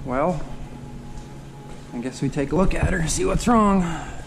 Well, I guess we take a look at her, see what's wrong.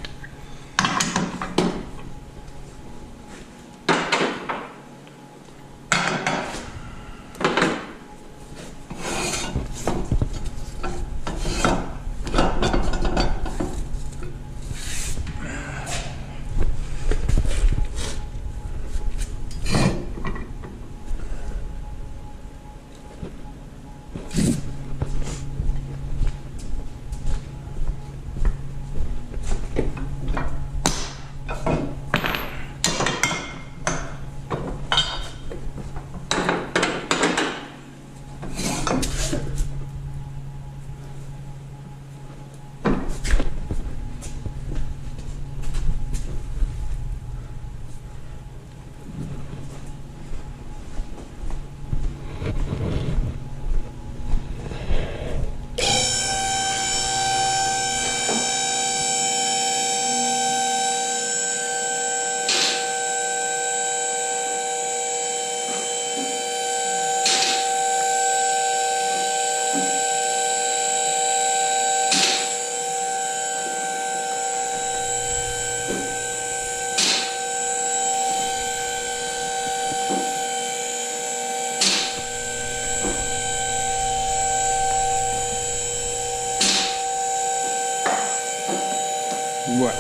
What?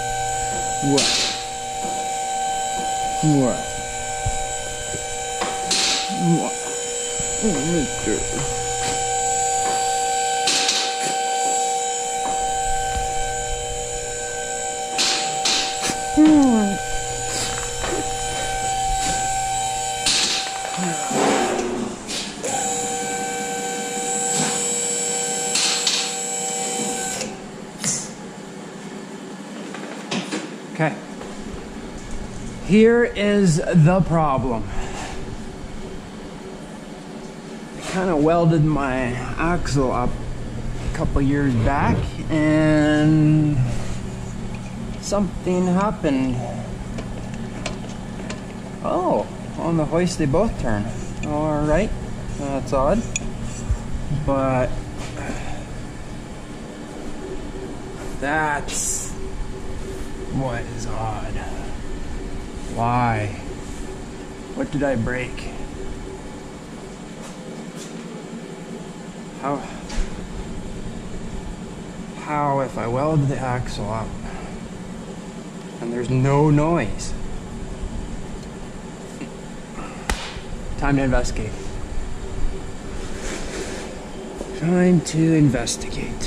Okay. Here is the problem. I kind of welded my axle up a couple years back and something happened. Oh, on the hoist they both turn. Alright, that's odd. But that's what is odd. Why? What did I break? How if I weld the axle up and there's no noise? Time to investigate. Time to investigate.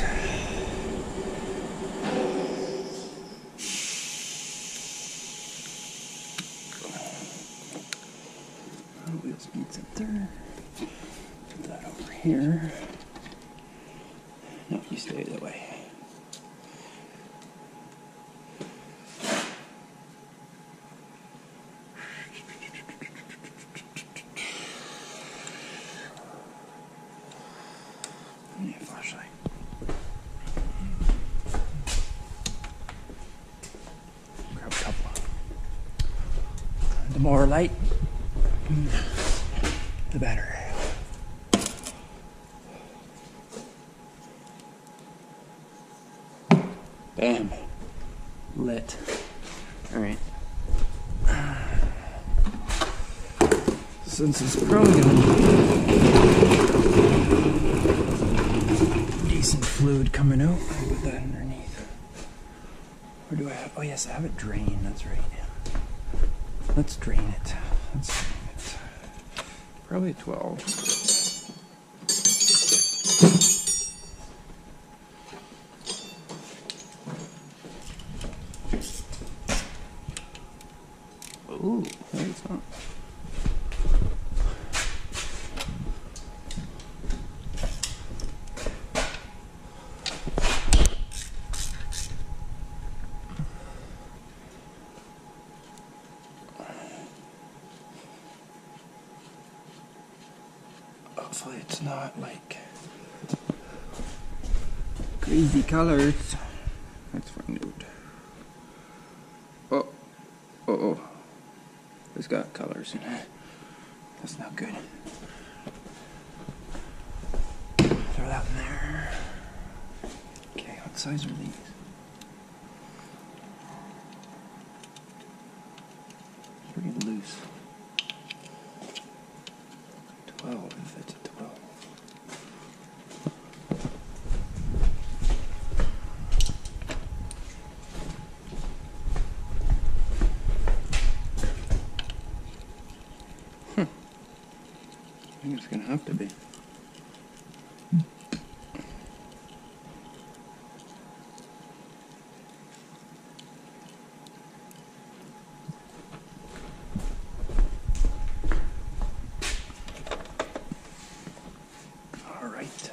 Wheel speed's up there. Put that over here. No, you stay that way. I need a flashlight. Grab a couple. The more light, the better. Bam. Lit. Alright. Since it's probably gonna be decent fluid coming out, I'll put that underneath. Where do I have? Oh yes, I have it drained, that's right. Let's drain it. Probably 12. Ooh, no, it's not. Hopefully it's not like crazy colors. Let's find out. Oh. It's got colors in it. That's not good. Throw that in there. What size are these? Pretty loose. 12, if it's a 12. I think it's gonna have to be. All right.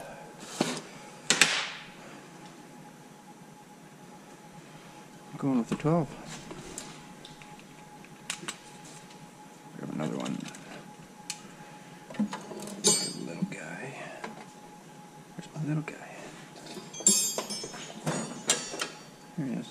I'm going with the 12. Grab another one. Little guy. Where's my little guy? Here he is.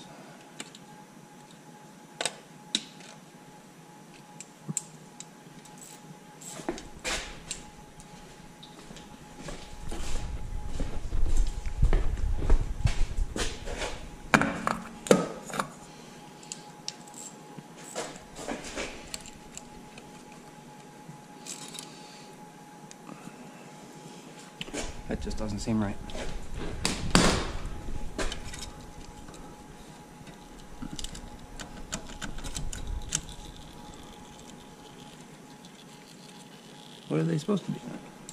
That just doesn't seem right. What are they supposed to be?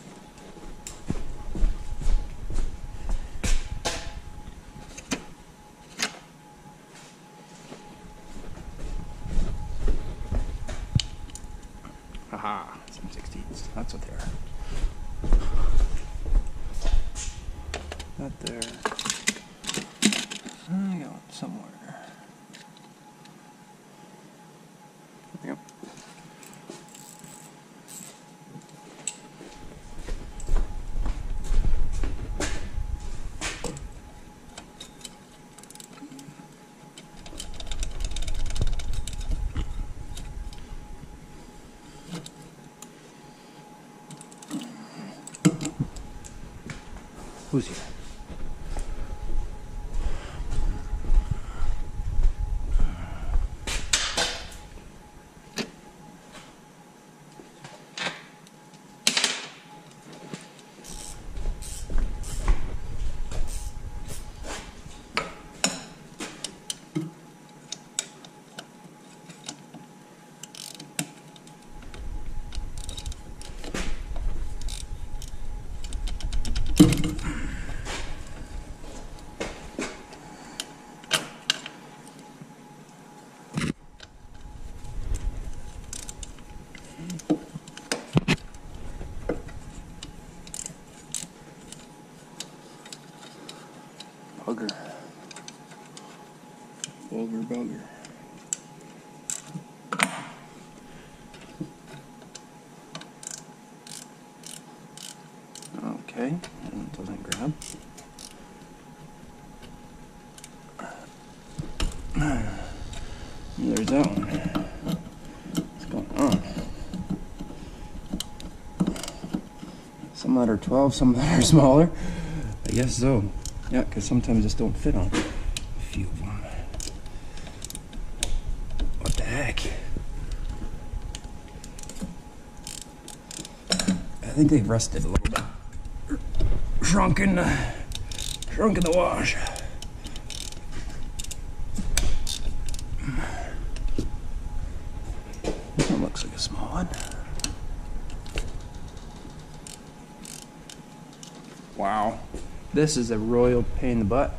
Haha, some 16s. That's what they are. Not there. I got one somewhere. Yep. Who's here? Bugger. Bugger. Okay, and it doesn't grab. There's that one. What's going on? Some that are 12, some that are smaller. I guess so. Yeah, because sometimes just don't fit on a few of them. What the heck? I think they've rusted a little bit. Shrunk in the wash. This one looks like a small one. Wow. This is a royal pain in the butt.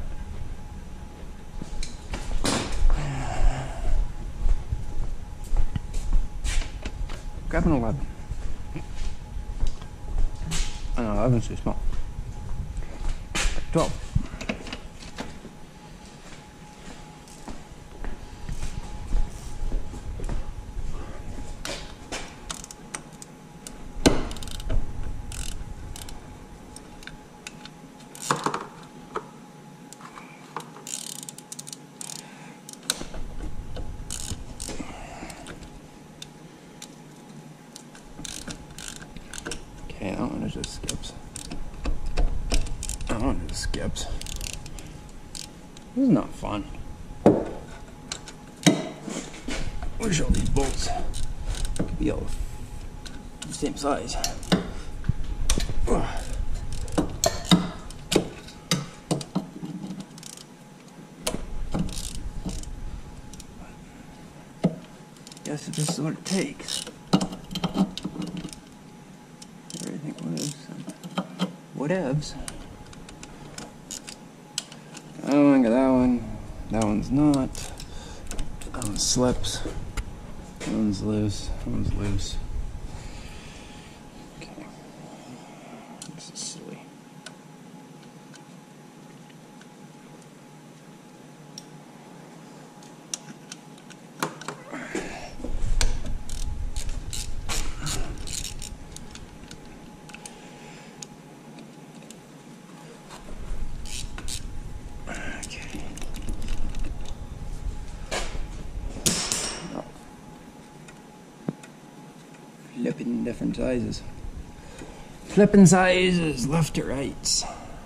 Grab an 11. Oh, no, 11's too small. 12. Okay, that one just skips. That one just skips. This is not fun. Wish all these bolts could be all the same size. Guess this is what it takes. Everything lives. Whatevs. Oh, look at that one. That one's not. That one slips. That one's loose. That one's loose. Okay. This is silly. Flipping different sizes. Flipping sizes, left to right.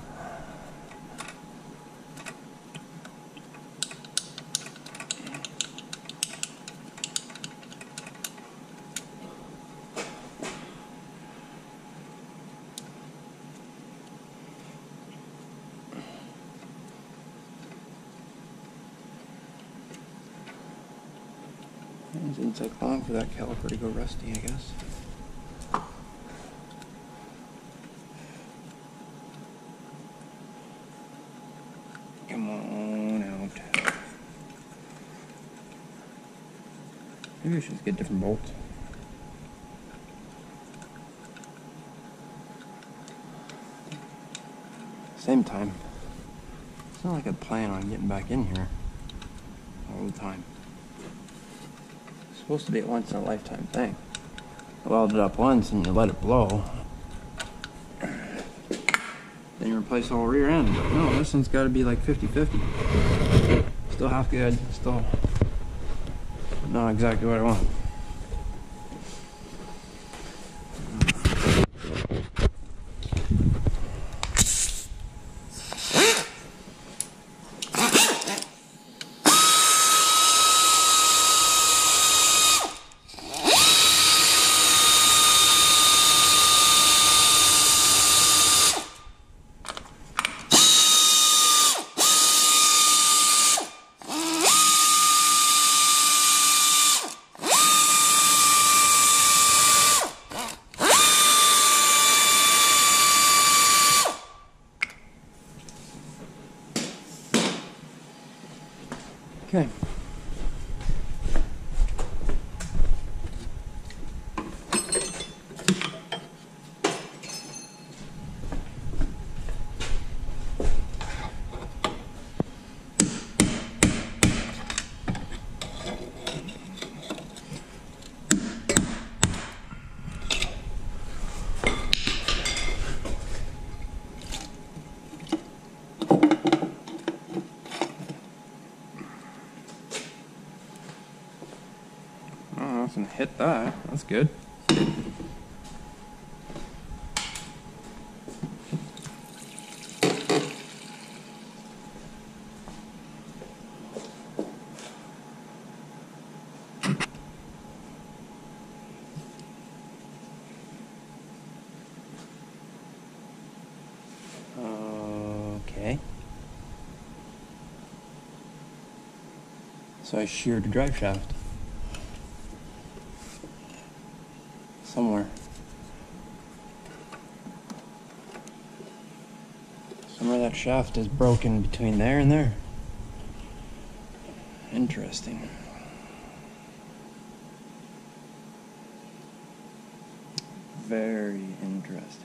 It didn't take long for that caliper to go rusty, I guess. Come on out. Maybe I should get different bolts. Same time. It's not like I plan on getting back in here all the time. It's supposed to be a once in a lifetime thing. I weld it up once and you let it blow. Then you replace the whole rear end. But no, this one's got to be like 50-50. Still half good. Still not exactly what I want. Okay. And hit that. That's good. Okay. So I sheared the drive shaft. Somewhere. Somewhere that shaft is broken between there and there. Interesting. Very interesting.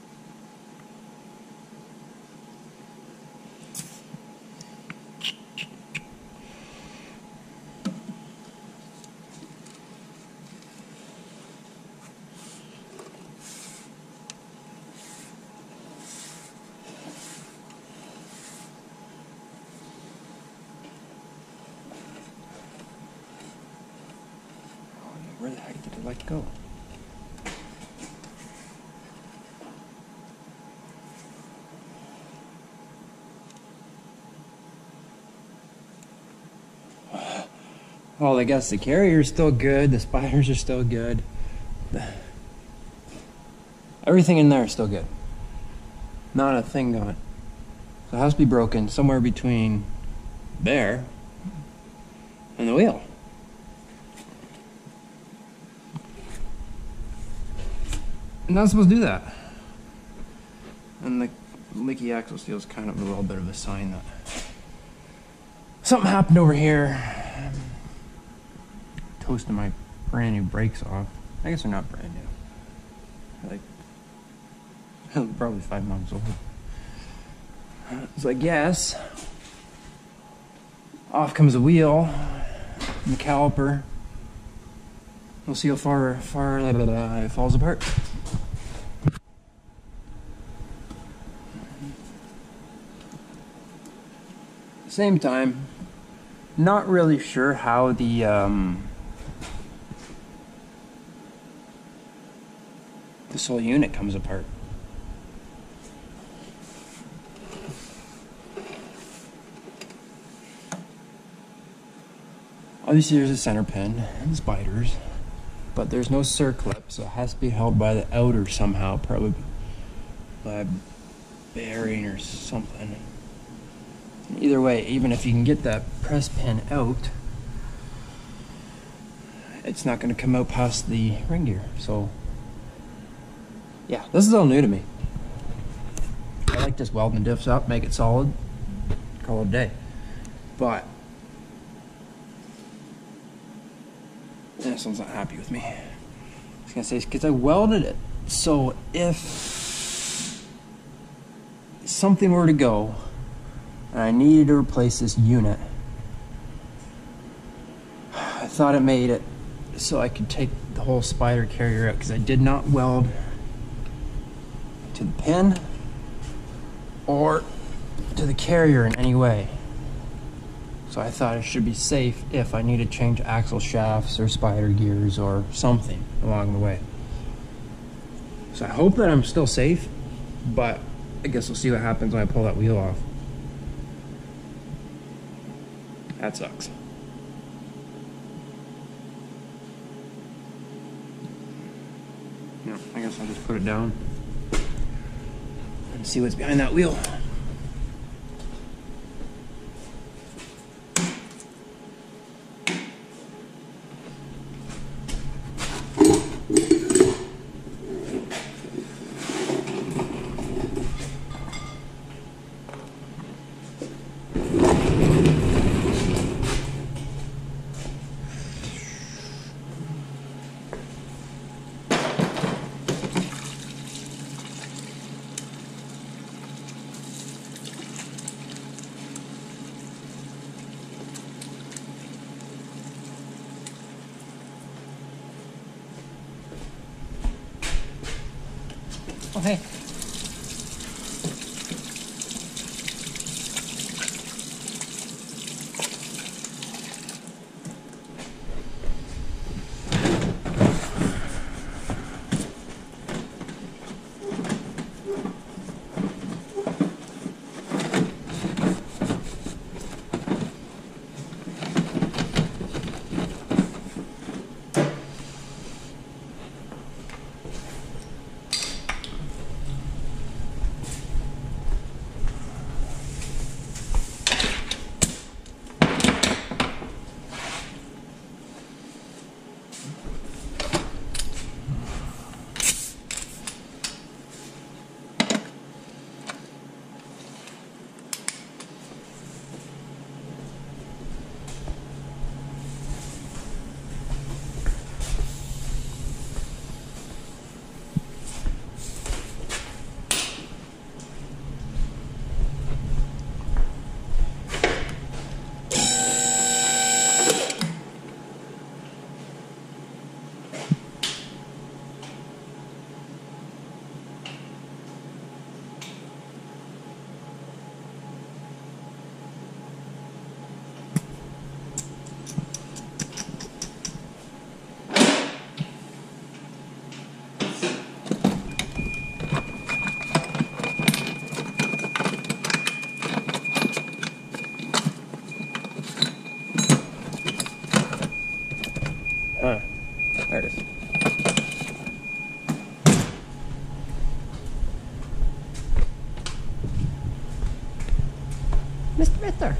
Where the heck did it like go? Well, I guess the carrier's still good. The spiders are still good. Everything in there is still good. Not a thing going. So it has to be broken somewhere between there and the wheel. And not supposed to do that. And the leaky axle steel is kind of a little bit of a sign that something happened over here. Toasting my brand new brakes off. I guess they're not brand new. Like, probably 5 months old. So I guess off comes the wheel and the caliper. We'll see how far it falls apart. Same time, not really sure how this whole unit comes apart. Obviously there's a center pin and spiders, but there's no circlip, so it has to be held by the outer somehow, probably by a bearing or something. Either way, even if you can get that press pin out, it's not going to come out past the ring gear. So yeah, this is all new to me. I like just welding the diffs up, make it solid, call it a day. But this one's not happy with me. I was going to say, because I welded it, so if something were to go and I needed to replace this unit, I thought it made it so I could take the whole spider carrier out, because I did not weld to the pin or to the carrier in any way. So I thought it should be safe if I need to change axle shafts or spider gears or something along the way. So I hope that I'm still safe, but I guess we'll see what happens when I pull that wheel off. That sucks. Yeah, I guess I'll just put it down and see what's behind that wheel. Mr. Mister.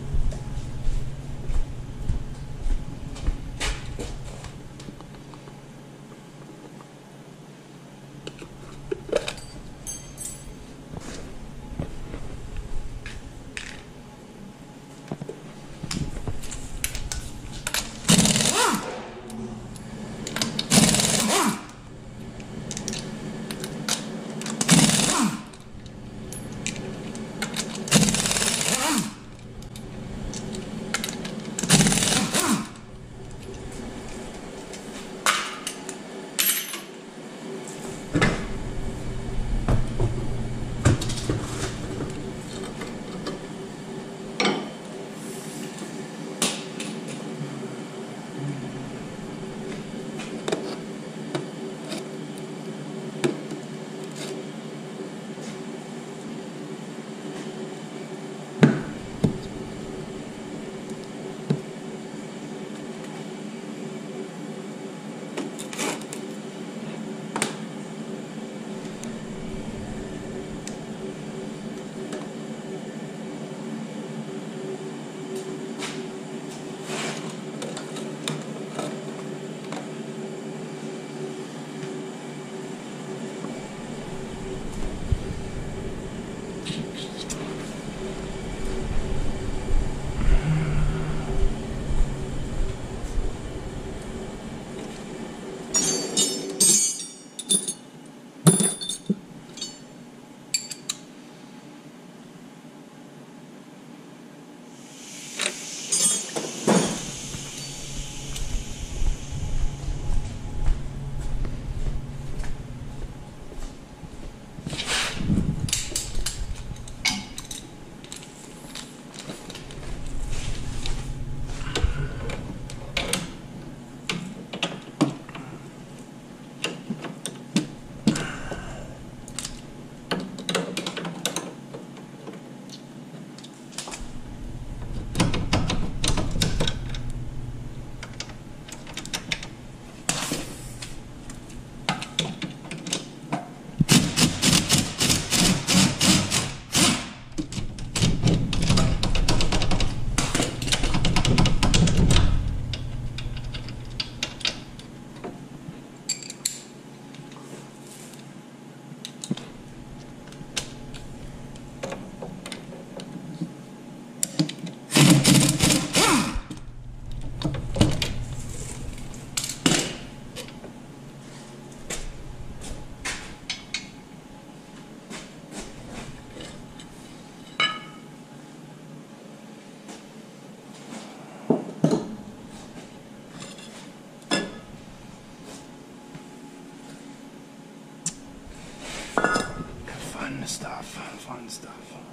Fun stuff.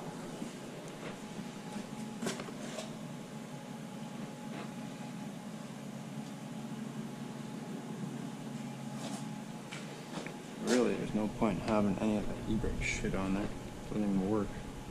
Really, there's no point in having any of that e-brake shit on there. It doesn't even work.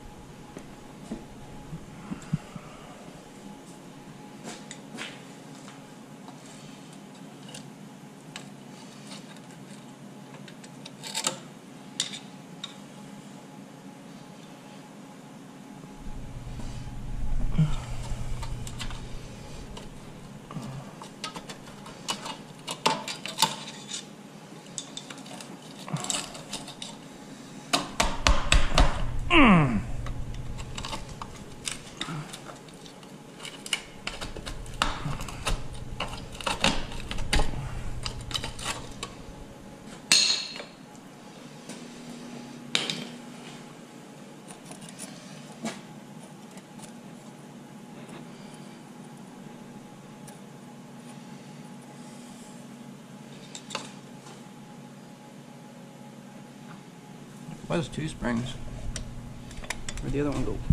Was 2 springs. Where'd the other one go?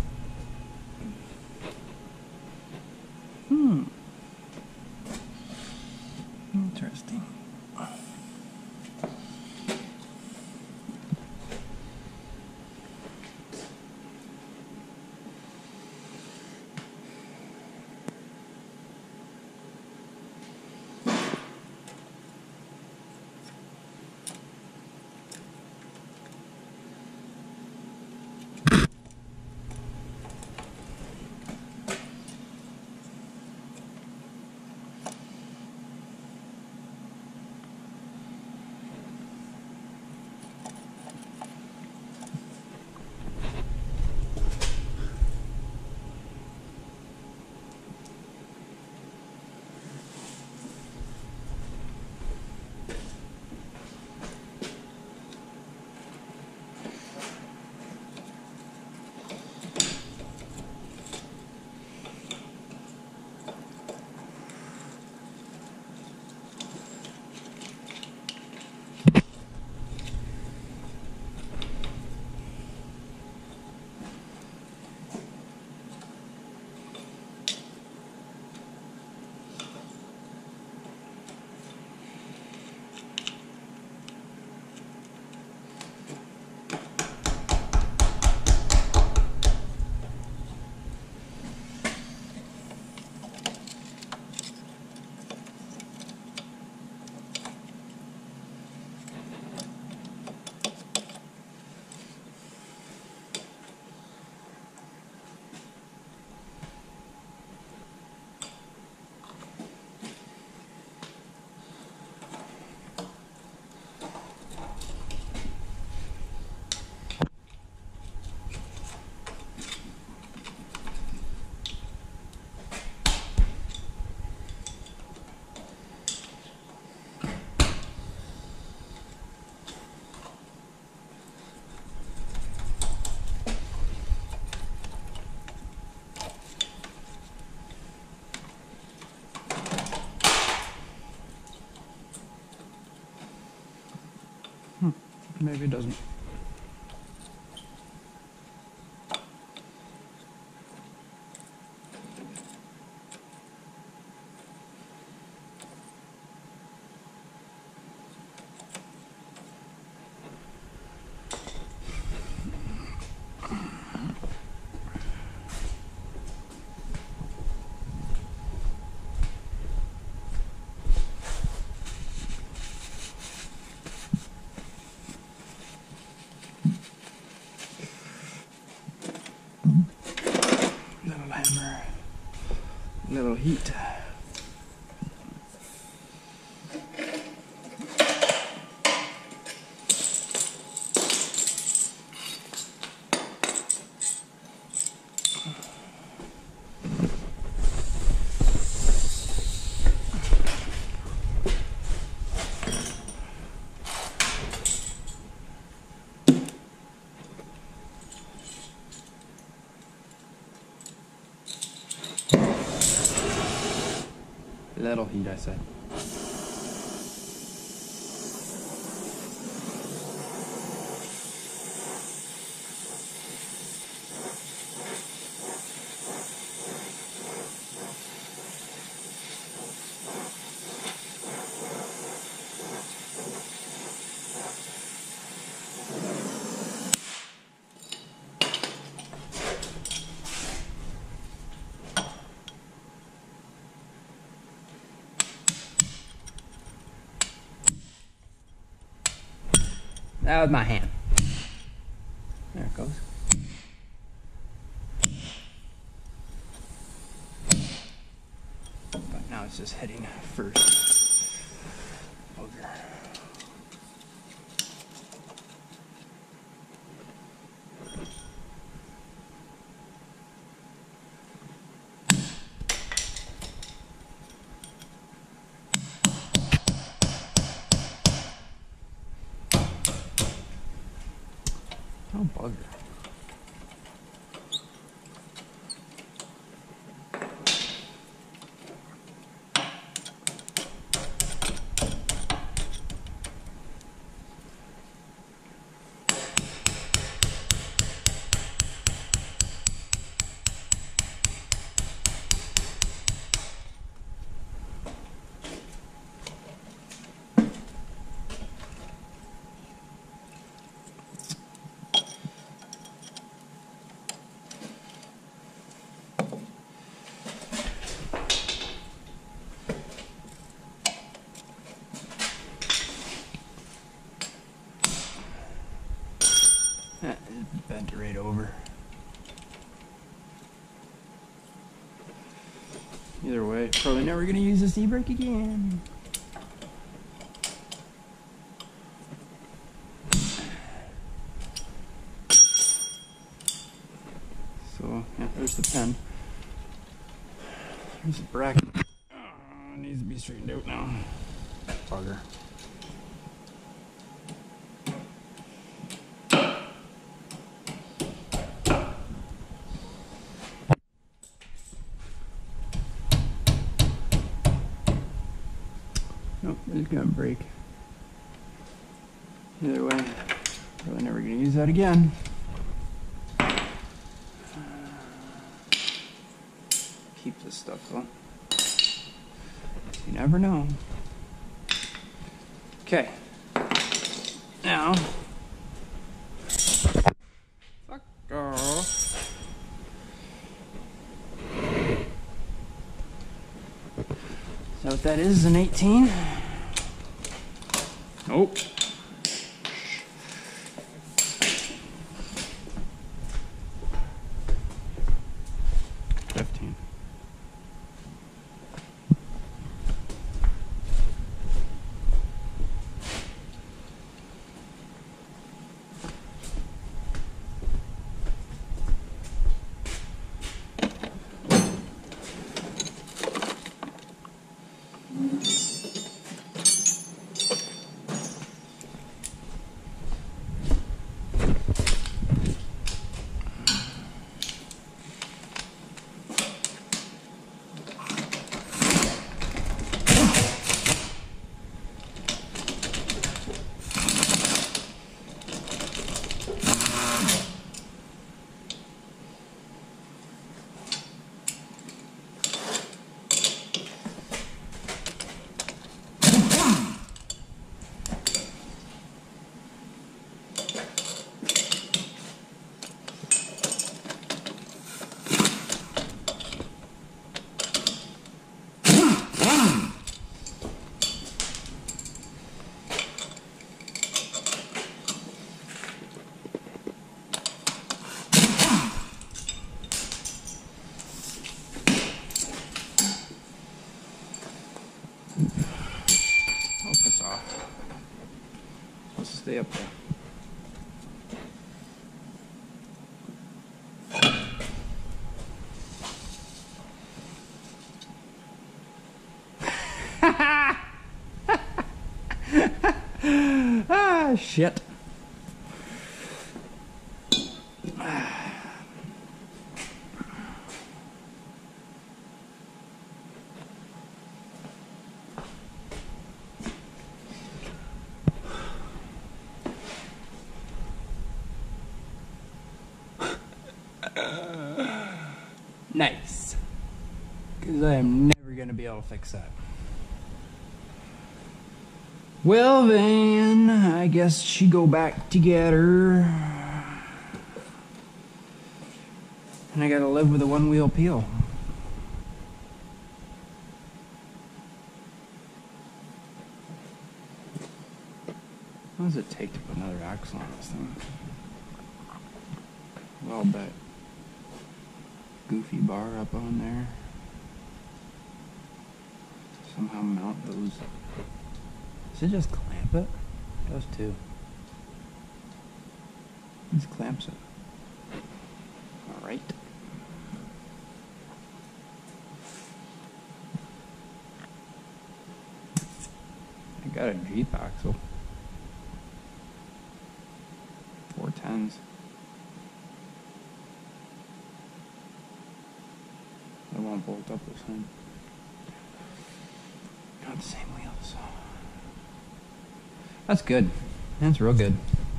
Interesting. Maybe it doesn't. Little hammer. Little heat. Little heat, I said. That was my hand. There it goes. But now it's just heading first. Bugger. Oh, bugger. Bent it right over. Either way, probably never gonna use this e-brake again. So, yeah, there's the pen. There's the bracket. Oh, it needs to be straightened out now. Bugger. Nope, it's gonna break. Either way, probably never gonna use that again. Keep this stuff though. You never know. Okay. Now. Fuck off. So what that is an 18. Nope. stay up there. Ah, shit. Nice. Because I am never going to be able to fix that. Well then, I guess she go back together. And I gotta live with a one-wheel peel. What does it take to put another axle on this thing? Well, bet. Goofy bar up on there. Somehow mount those. Does it just clamp it? It does too. It just clamps it. Alright. I got a Jeep axle. 410s. It won't bolt up this time. Got the same wheels. That's good. That's real good.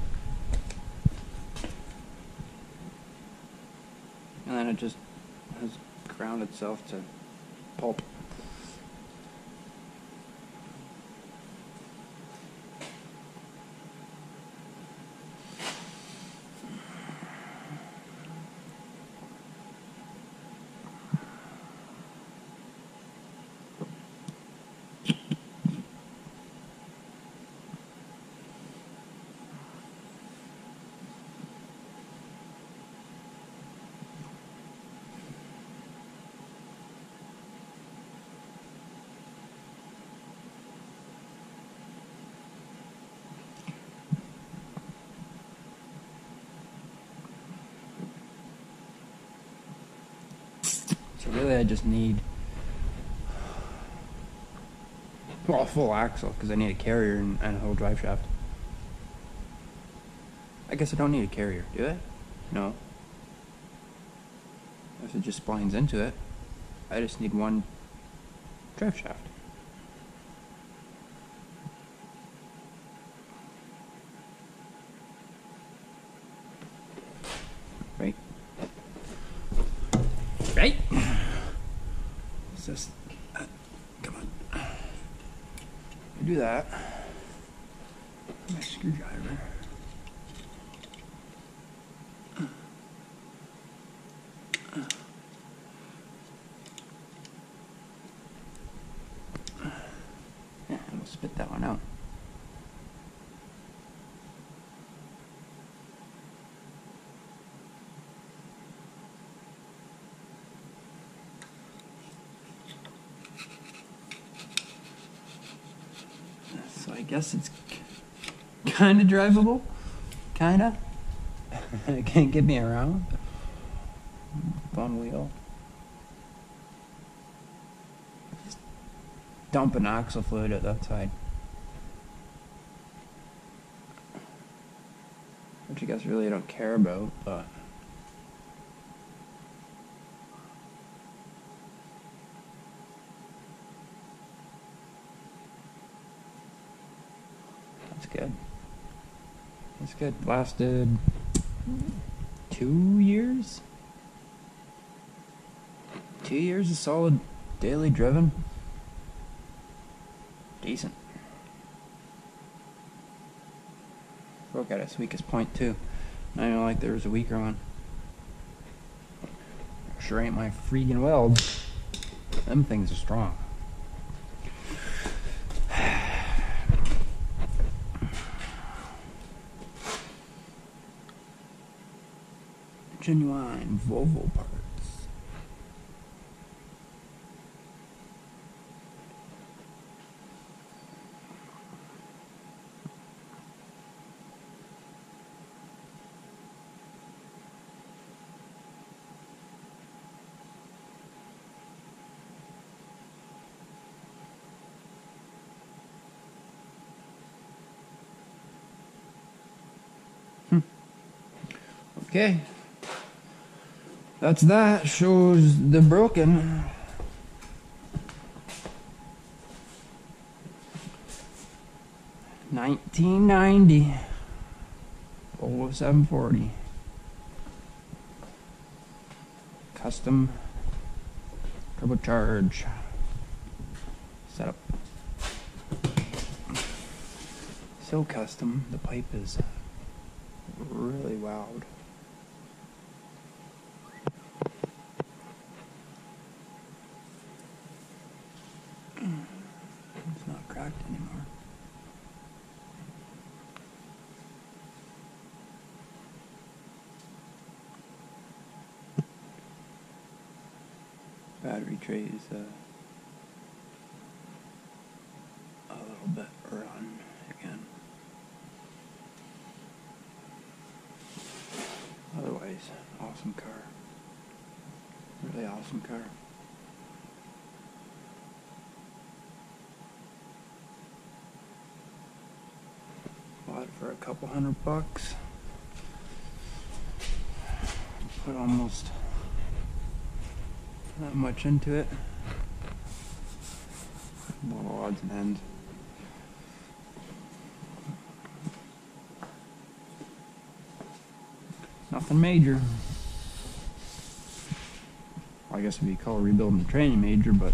And then it just has ground itself to pulp. So really I just need, well, a full axle because I need a carrier and a whole drive shaft. I guess I don't need a carrier, do I? No. If it just splines into it, I just need one drive shaft. Right? Right? It's just, come on. Do that. My screwdriver. Yeah, and we'll spit that one out. So I guess it's kind of drivable. Kind of. It can't get me around. One wheel. Just dump an axle fluid at that side. Which I guess really I don't care about, but that's good. That's good. Lasted 2 years? 2 years of solid daily driven. Decent. Broke at its weakest point too. Not even like there was a weaker one. Sure ain't my freaking welds. Them things are strong. Genuine Volvo parts. Okay. That's that. Shows the broken. $19.90. Volvo 740. Custom turbocharge setup. So custom, the pipe is really loud. It's not cracked anymore. Battery tray is a little bit run again. Otherwise, awesome car. Really awesome car. Bought it for a couple $100. Put almost not much into it. Little odds and ends. Nothing major. Well, I guess it'd be called rebuilding the training major, but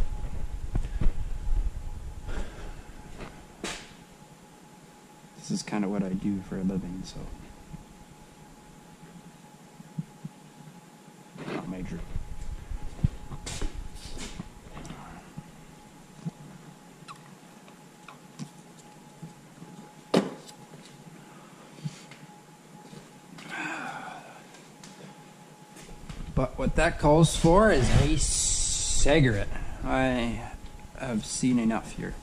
this is kind of what I do for a living, so not major. But what that calls for is a cigarette. I have seen enough here.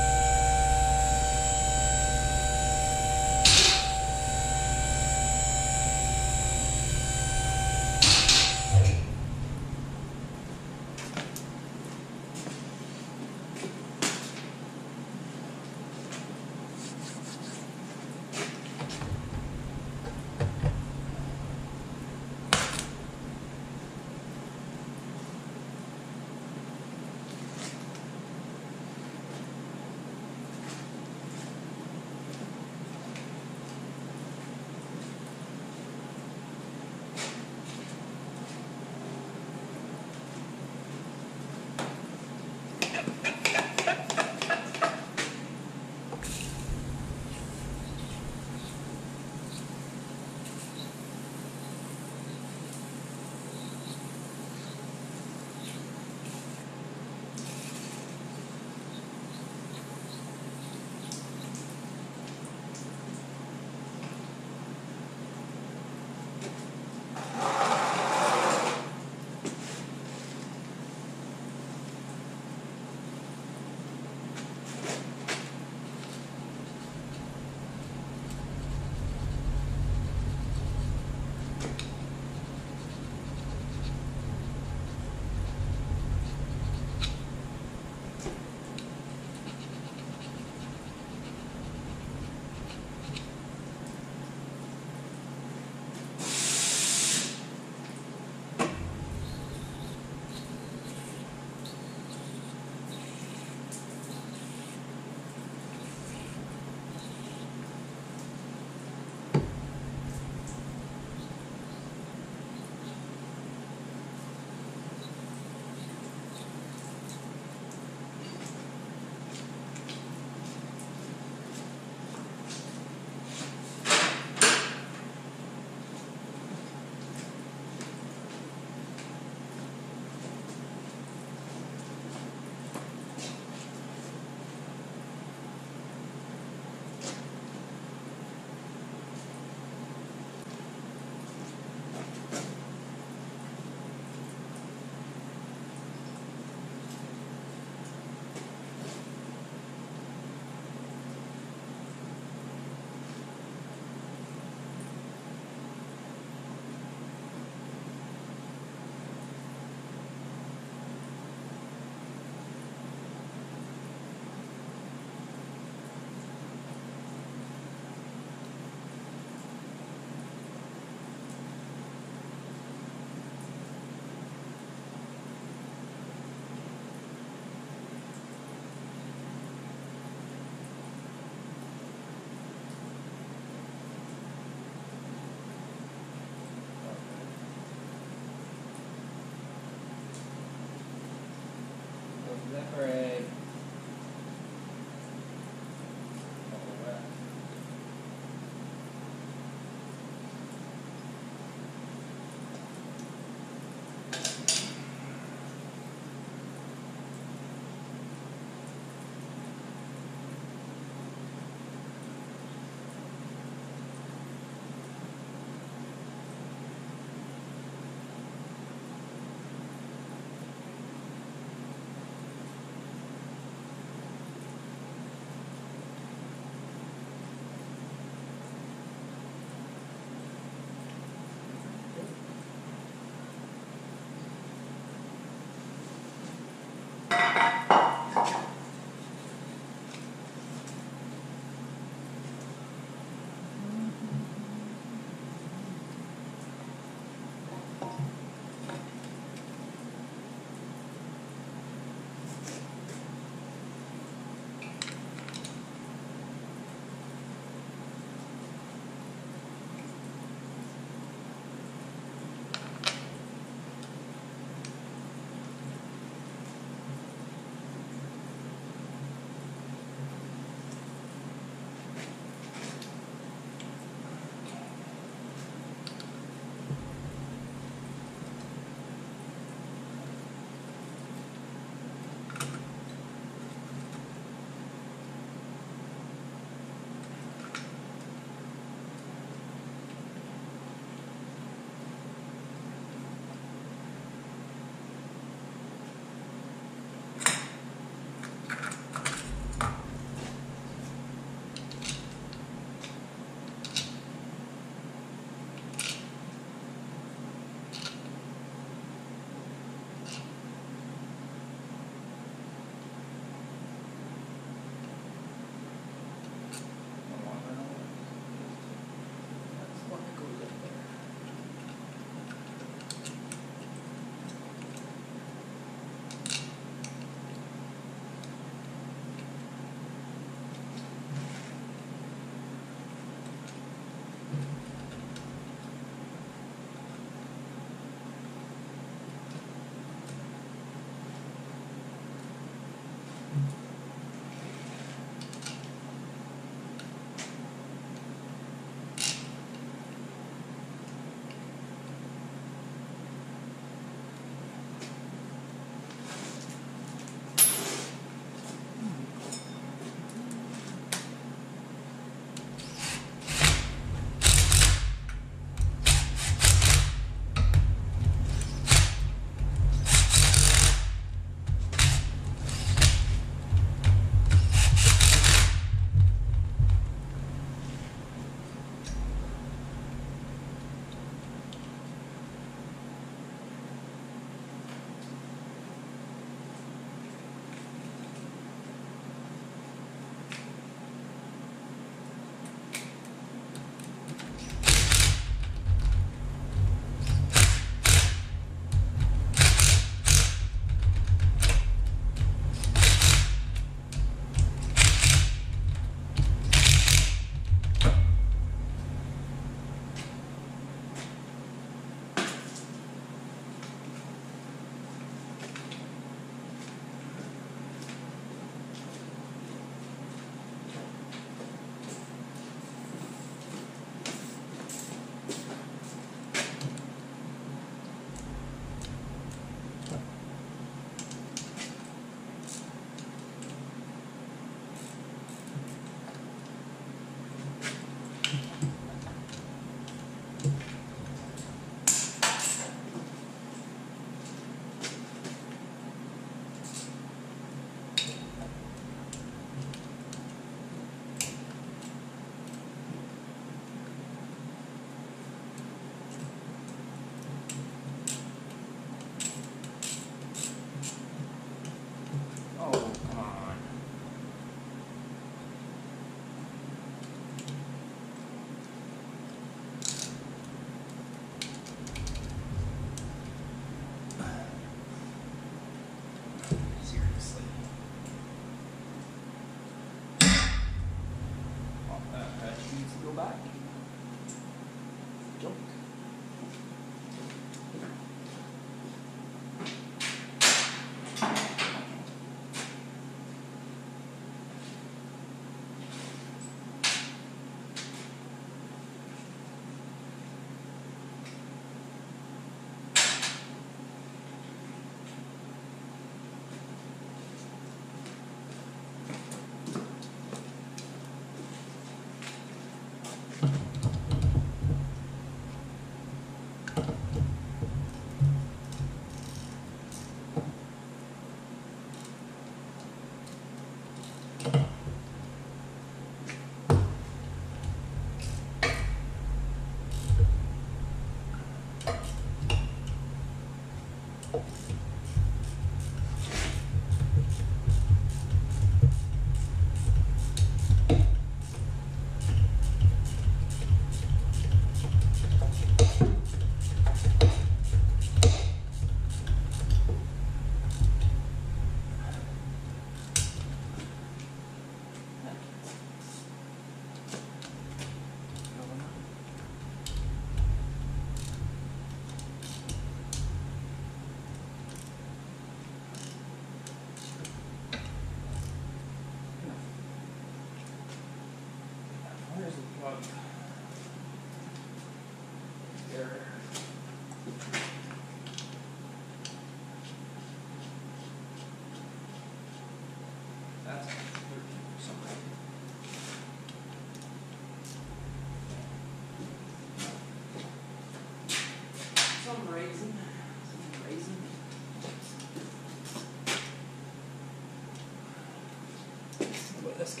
What about this guy?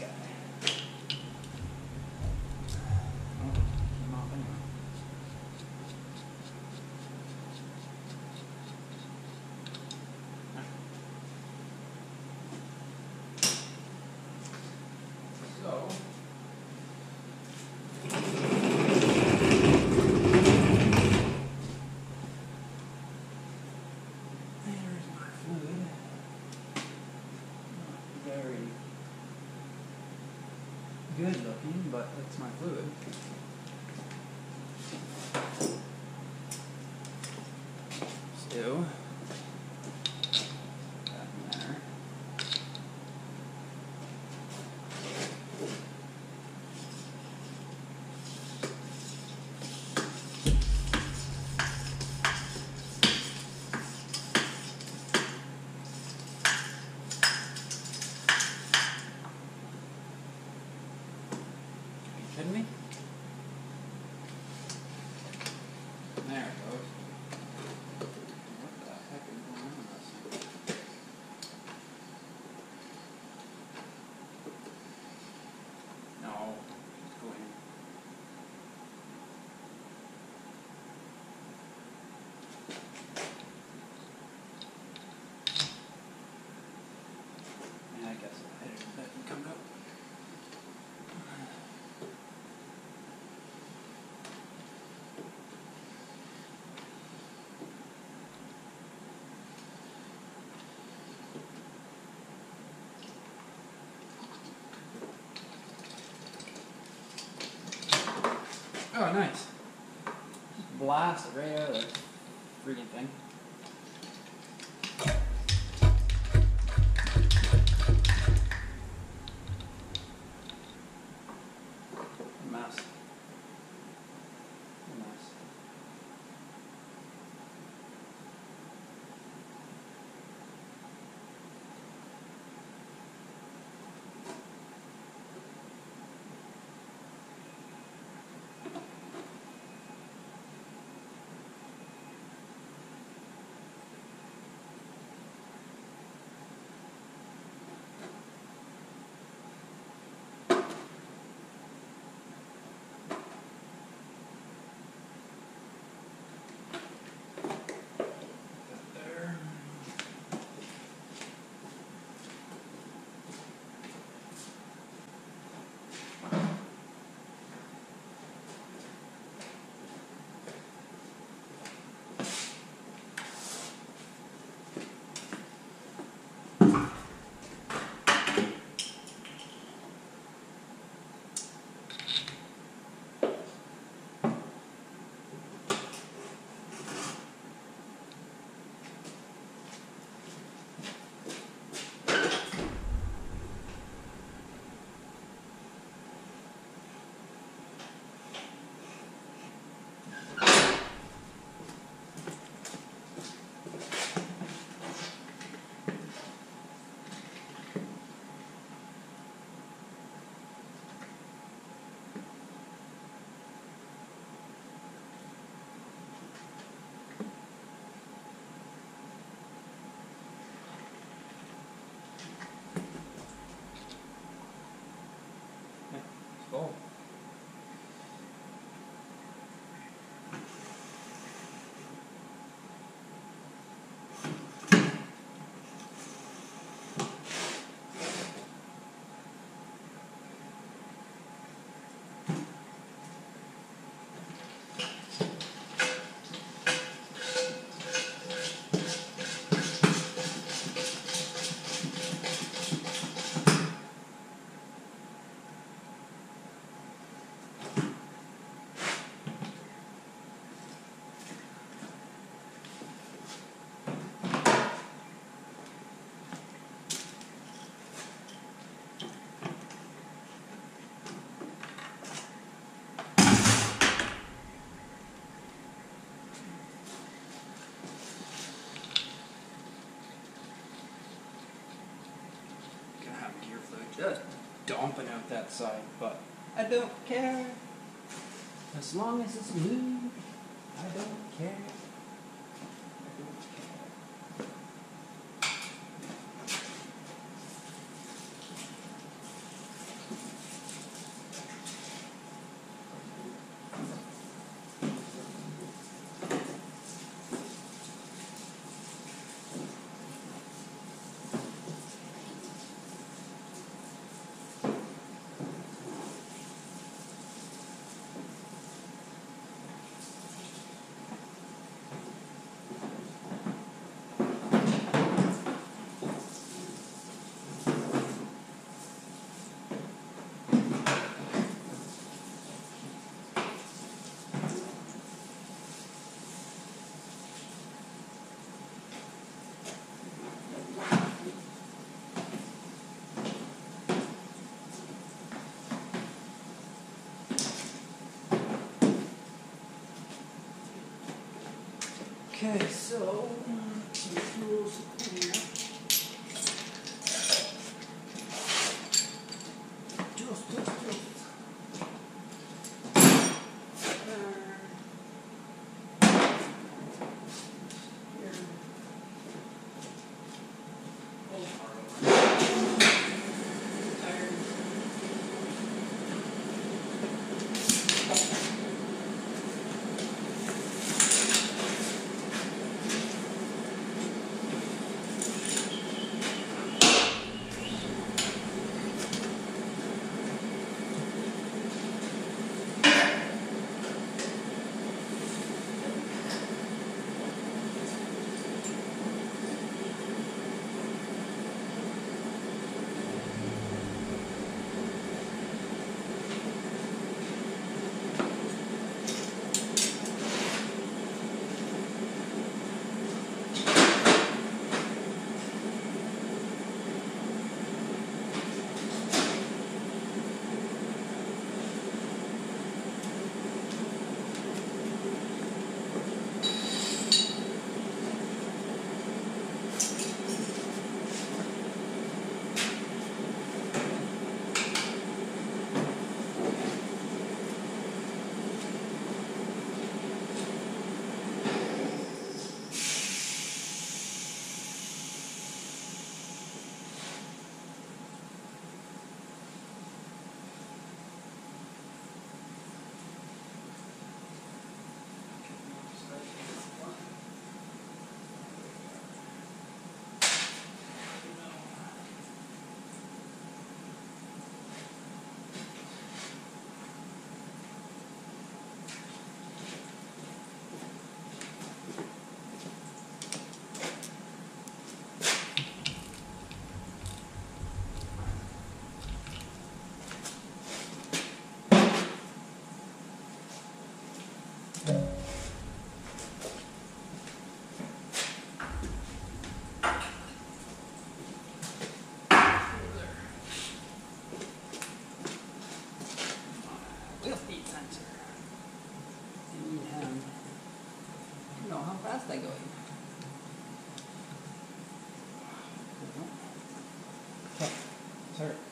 Oh, came off anyway. So, there's my fluid. Not very good looking, but that's my fluid. So, that in there. Are you kidding me? There it goes. What the heck is going on with this thing? No, just go in. Yeah, I guess I'll hit it a bit and come up. Oh, nice. Just blast it right out of the freaking thing. A mess. A mess. There. Yeah, let's go. Gonna have gear fluid just dumping out that side, but I don't care. As long as it's lube, I don't care. I don't care. Okay, so some tools here. Tools. Here. Wheel speed sensor. And I don't know how fast I go. Okay, start.